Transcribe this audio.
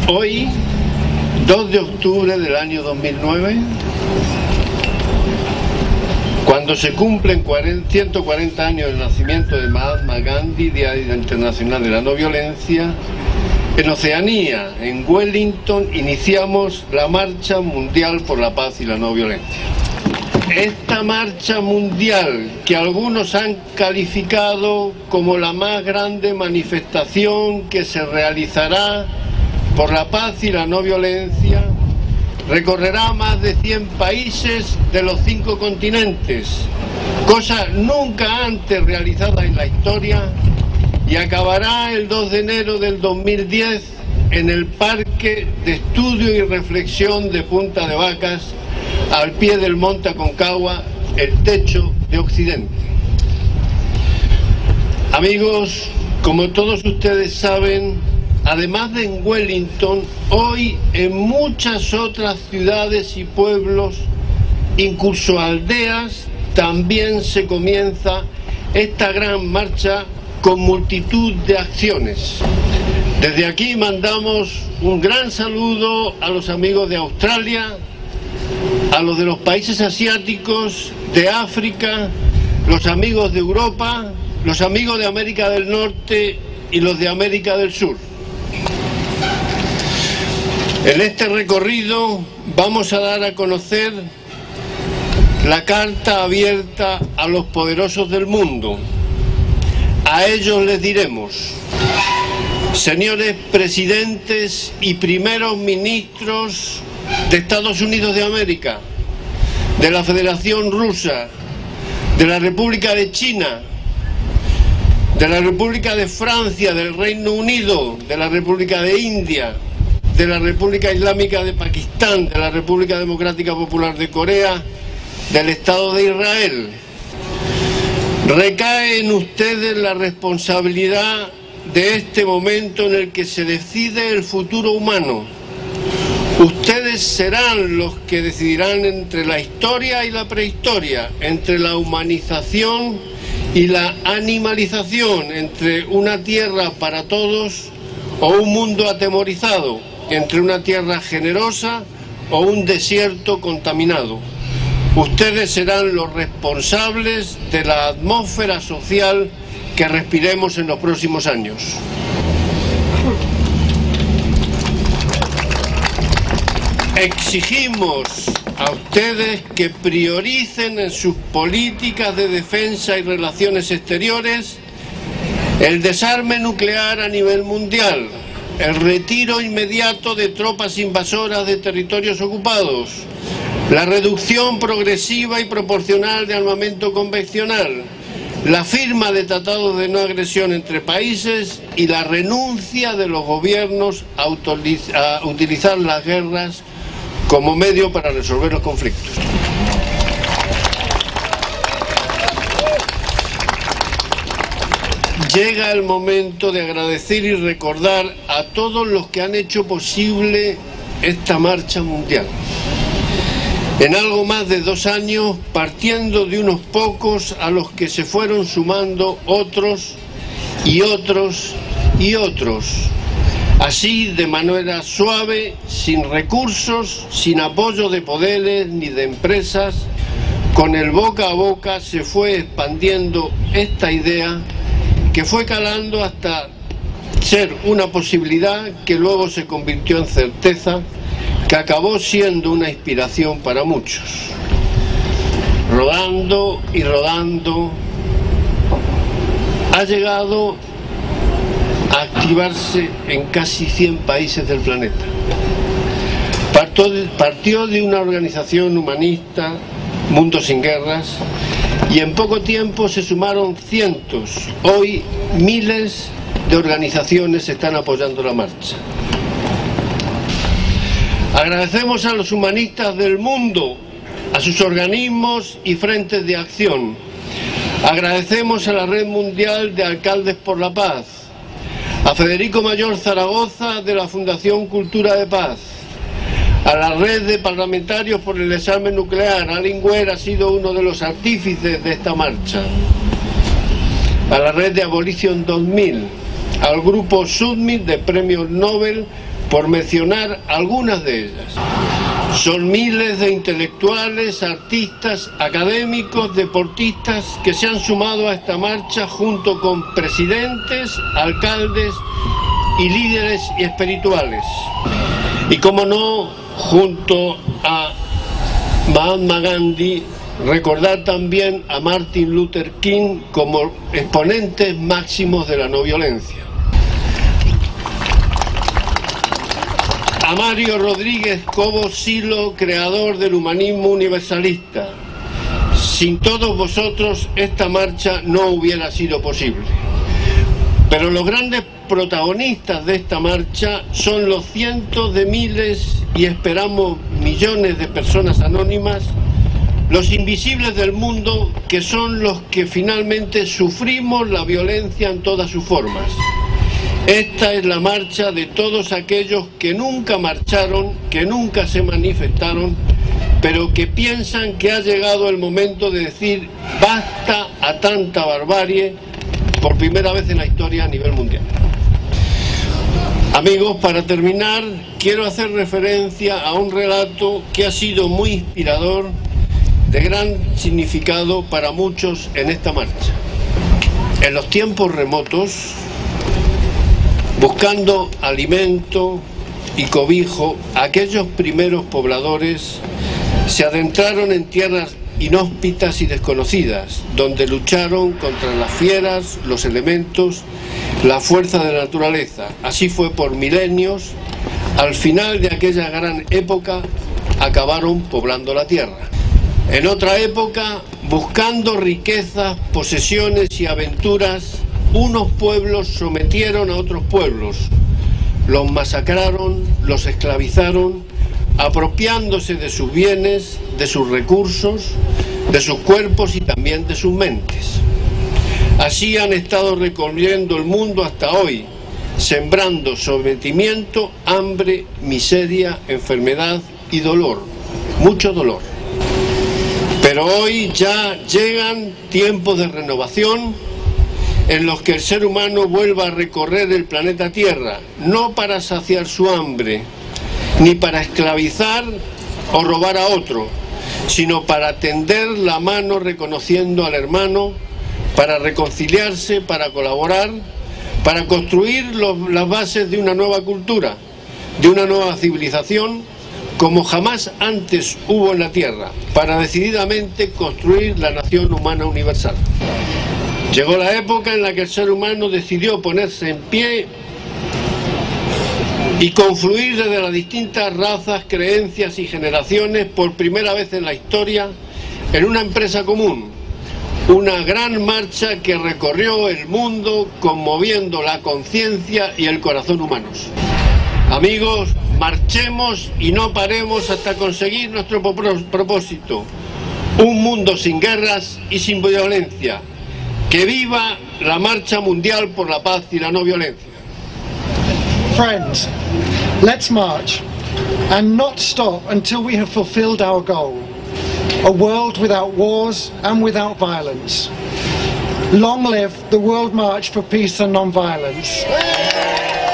Hoy, 2 de octubre del año 2009, cuando se cumplen 140 años del nacimiento de Mahatma Gandhi, Día Internacional de la No Violencia, en Oceanía, en Wellington, iniciamos la Marcha Mundial por la Paz y la No Violencia. Esta marcha mundial, que algunos han calificado como la más grande manifestación que se realizará por la paz y la no violencia, recorrerá más de 100 países de los 5 continentes, cosa nunca antes realizada en la historia, y acabará el 2 de enero del 2010 en el Parque de Estudio y Reflexión de Punta de Vacas, al pie del Monte Aconcagua, el techo de Occidente. Amigos, como todos ustedes saben, además de en Wellington, hoy en muchas otras ciudades y pueblos, incluso aldeas, también se comienza esta gran marcha con multitud de acciones. Desde aquí mandamos un gran saludo a los amigos de Australia, a los de los países asiáticos, de África, los amigos de Europa, los amigos de América del Norte y los de América del Sur. En este recorrido vamos a dar a conocer la carta abierta a los poderosos del mundo. A ellos les diremos: señores presidentes y primeros ministros de Estados Unidos de América, de la Federación Rusa, de la República de China, de la República de Francia, del Reino Unido, de la República de India, de la República Islámica de Pakistán, de la República Democrática Popular de Corea, del Estado de Israel. Recae en ustedes la responsabilidad de este momento en el que se decide el futuro humano. Ustedes serán los que decidirán entre la historia y la prehistoria, entre la humanización y la animalización, entre una tierra para todos o un mundo atemorizado, entre una tierra generosa o un desierto contaminado. Ustedes serán los responsables de la atmósfera social que respiremos en los próximos años. Exigimos a ustedes que prioricen en sus políticas de defensa y relaciones exteriores el desarme nuclear a nivel mundial, el retiro inmediato de tropas invasoras de territorios ocupados, la reducción progresiva y proporcional de armamento convencional, la firma de tratados de no agresión entre países y la renuncia de los gobiernos a utilizar las guerras como medio para resolver los conflictos. Llega el momento de agradecer y recordar a todos los que han hecho posible esta marcha mundial. En algo más de 2 años, partiendo de unos pocos a los que se fueron sumando otros y otros y otros. Así, de manera suave, sin recursos, sin apoyo de poderes ni de empresas, con el boca a boca se fue expandiendo esta idea que fue calando hasta ser una posibilidad que luego se convirtió en certeza, que acabó siendo una inspiración para muchos. Rodando y rodando, ha llegado a activarse en casi 100 países del planeta. Partió de una organización humanista, Mundo Sin Guerras, y en poco tiempo se sumaron cientos. Hoy miles de organizaciones están apoyando la marcha. Agradecemos a los humanistas del mundo, a sus organismos y frentes de acción. Agradecemos a la Red Mundial de Alcaldes por la Paz, a Federico Mayor Zaragoza de la Fundación Cultura de Paz, a la Red de Parlamentarios por el Desarme Nuclear. Alin Weir ha sido uno de los artífices de esta marcha. A la Red de Abolition 2000, al Grupo Summit de Premios Nobel por mencionar algunas de ellas. Son miles de intelectuales, artistas, académicos, deportistas que se han sumado a esta marcha junto con presidentes, alcaldes y líderes espirituales. Y como no, junto a Mahatma Gandhi, recordar también a Martin Luther King como exponentes máximos de la no violencia. A Mario Rodríguez Cobo Silo, creador del humanismo universalista. Sin todos vosotros esta marcha no hubiera sido posible. Pero los grandes protagonistas de esta marcha son los cientos de miles y esperamos millones de personas anónimas, los invisibles del mundo, que son los que finalmente sufrimos la violencia en todas sus formas. Esta es la marcha de todos aquellos que nunca marcharon, que nunca se manifestaron, pero que piensan que ha llegado el momento de decir basta a tanta barbarie por primera vez en la historia a nivel mundial. Amigos, para terminar, quiero hacer referencia a un relato que ha sido muy inspirador, de gran significado para muchos en esta marcha. En los tiempos remotos, buscando alimento y cobijo, aquellos primeros pobladores se adentraron en tierras inhóspitas y desconocidas, donde lucharon contra las fieras, los elementos, la fuerza de la naturaleza. Así fue por milenios. Al final de aquella gran época, acabaron poblando la tierra. En otra época, buscando riquezas, posesiones y aventuras, unos pueblos sometieron a otros pueblos, los masacraron, los esclavizaron, apropiándose de sus bienes, de sus recursos, de sus cuerpos y también de sus mentes. Así han estado recorriendo el mundo hasta hoy, sembrando sometimiento, hambre, miseria, enfermedad y dolor, mucho dolor. Pero hoy ya llegan tiempos de renovación en los que el ser humano vuelva a recorrer el planeta Tierra, no para saciar su hambre, ni para esclavizar o robar a otro, sino para tender la mano reconociendo al hermano, para reconciliarse, para colaborar, para construir las bases de una nueva cultura, de una nueva civilización, como jamás antes hubo en la Tierra, para decididamente construir la nación humana universal. Llegó la época en la que el ser humano decidió ponerse en pie y confluir desde las distintas razas, creencias y generaciones por primera vez en la historia en una empresa común, una gran marcha que recorrió el mundo conmoviendo la conciencia y el corazón humanos. Amigos, marchemos y no paremos hasta conseguir nuestro propósito, un mundo sin guerras y sin violencia. ¡Que viva la Marcha Mundial por la Paz y la No Violencia! Friends, let's march and not stop until we have fulfilled our goal. A world without wars and without violence. Long live the World March for Peace and Non-Violence.